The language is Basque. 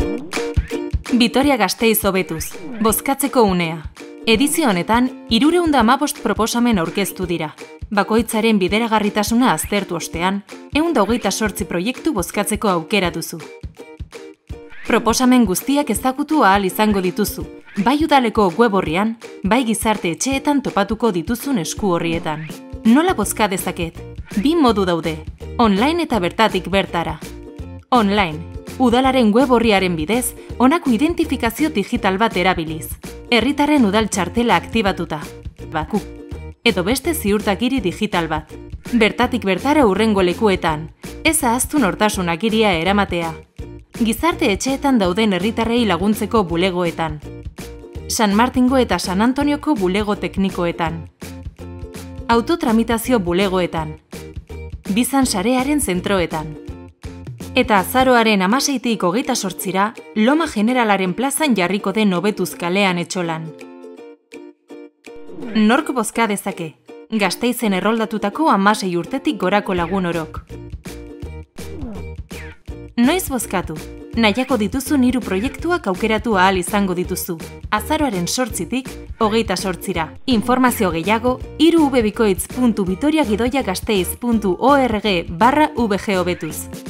Vitoria Gasteiz hobetuz, bozkatzeko unea. Edizio honetan, 315 proposamen aurkeztu dira. Bakoitzaren bideragarritasuna aztertu ostean, 128 proiektu bozkatzeko aukera duzu. Proposamen guztiak ezagutu ahal izango dituzu, bai udaleko web orrian, bai gizarte etxeetan topatuko dituzun esku horrietan. Nola bozka dezaket? 2 modu daude, online eta bertatik bertara. Online, udalaren web orriaren bidez, honako identifikazio digital bat erabiliz. Herritarren udal txartela aktibatuta. Baku. Edo beste ziurtagiri digital bat. Bertatik bertara hurrengo lekuetan. Ez ahaztu nortasun agiria eramatea. Gizarte etxeetan dauden herritarrei laguntzeko bulegoetan. San Martingo eta San Antonioko bulego teknikoetan. Autotramitazio bulegoetan. Bizan sarearen zentroetan. Eta azaroaren 16tik 28ra, Loma Generalaren plazan jarriko den hobetuz kalean etxolan. Nork bozka dezake? Gasteizen erroldatutako 16 urtetik gorako lagun orok. Noiz bozkatu? Nahiako dituzun 3 proiektuak aukeratu ahal izango dituzu. Azaroaren 8tik 28ra. Informazio gehiago, 3vbikoitz.vitoriagidoiagasteiz.org/vg hobetuz.